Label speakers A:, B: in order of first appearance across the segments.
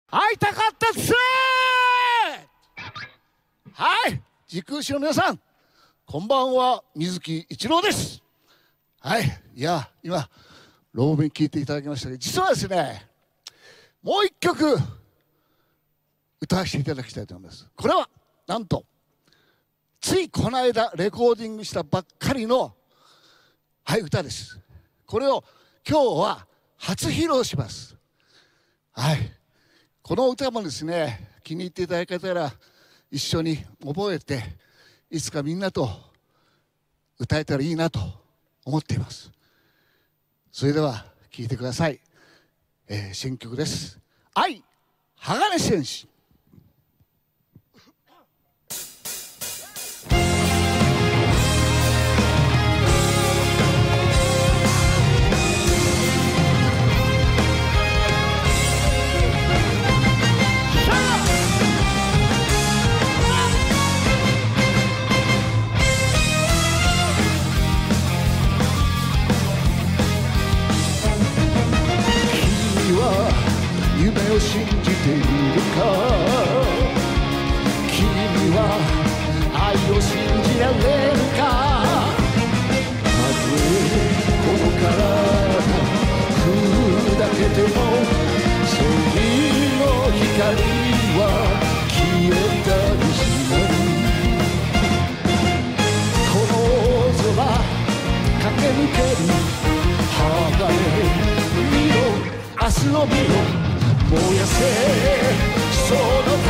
A: 会いたかったっす。はい、時空市の皆さん、こんばんは。水木一郎です。はい、いや今ローベン聞いていただきましたけど、実はですね、もう一曲歌わせていただきたいと思います。これはなんとついこの間レコーディングしたばっかりの歌です。これを今日は初披露します。はい、この歌もですね、気に入っていただけたら一緒に覚えて、いつかみんなと歌えたらいいなと思っています。それでは聴いてください。新曲です。愛鋼戦士。夢を信じているか。君は愛を信じられるか。たとえこの体砕けても正義の光は消えたりしない。この空駆け抜ける鋼見ろ、明日の見ろ、燃やせその魂。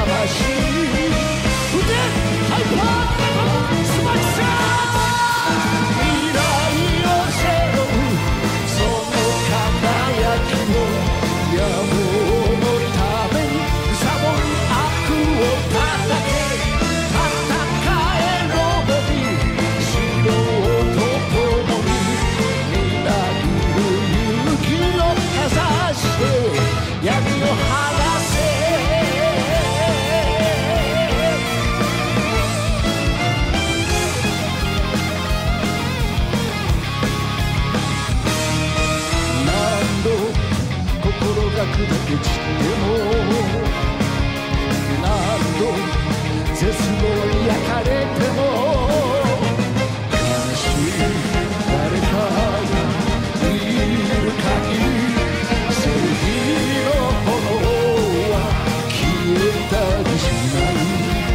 A: 腕ハイパースマッシャー。未来を背負うその輝きを野望のために貪る悪を叩け。戦えロボに白と共にみなぎる勇気をかざして闇を晴らせ。何度心が砕け散っても、何度絶望に焼かれても、悲しい誰かがいる限り正義の炎は消えたりしない。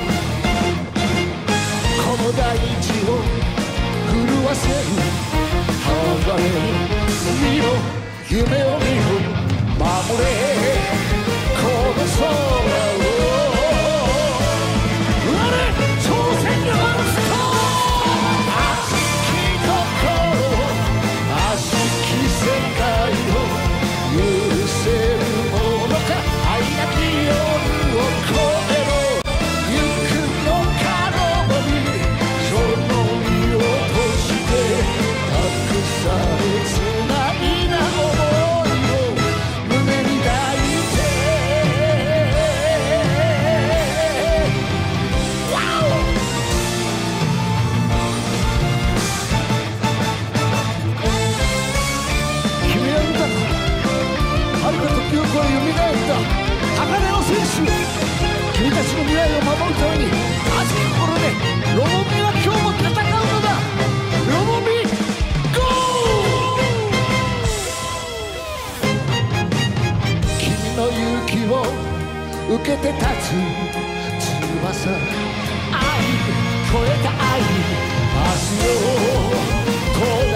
A: この大地を震わせる鋼見ろ、夢を見ろ、守れこの空を。我挑戦のハムスター。熱き心、熱き世界を許せるものか。愛なき夜を越えろ。行くのかロボにその身を閉じて、託されつないだ想いを胸に抱いて。君は見たか、遥か時を超え蘇った鋼の戦士。君たちの未来を守るために熱き心でロボミは今日も戦うのだ。ロボミゴー。君の勇気を受けて立つ翼。愛超えた愛、明日を